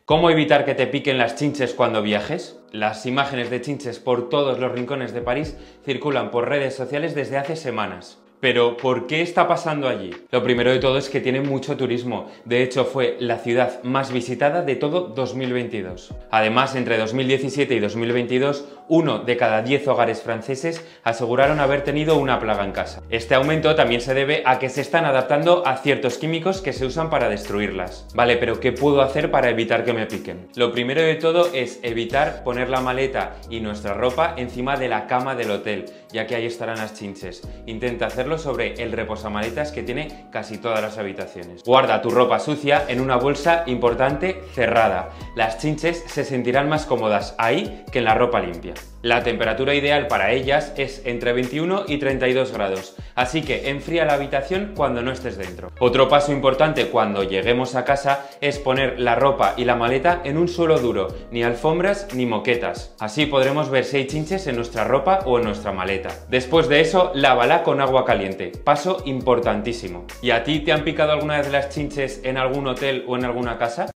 ¿Cómo evitar que te piquen las chinches cuando viajes? Las imágenes de chinches por todos los rincones de París circulan por redes sociales desde hace semanas. Pero, ¿por qué está pasando allí? Lo primero de todo es que tiene mucho turismo. De hecho, fue la ciudad más visitada de todo 2022. Además, entre 2017 y 2022, 1 de cada 10 hogares franceses aseguraron haber tenido una plaga en casa. Este aumento también se debe a que se están adaptando a ciertos químicos que se usan para destruirlas. Vale, pero ¿qué puedo hacer para evitar que me piquen? Lo primero de todo es evitar poner la maleta y nuestra ropa encima de la cama del hotel, ya que ahí estarán las chinches. Intenta hacerlo sobre el reposamaletas que tiene casi todas las habitaciones. Guarda tu ropa sucia en una bolsa importante cerrada. Las chinches se sentirán más cómodas ahí que en la ropa limpia. La temperatura ideal para ellas es entre 21 y 32 grados, así que enfría la habitación cuando no estés dentro. Otro paso importante cuando lleguemos a casa es poner la ropa y la maleta en un suelo duro, ni alfombras ni moquetas. Así podremos ver si hay chinches en nuestra ropa o en nuestra maleta. Después de eso, lávala con agua caliente. Paso importantísimo. ¿Y a ti te han picado alguna vez las chinches en algún hotel o en alguna casa?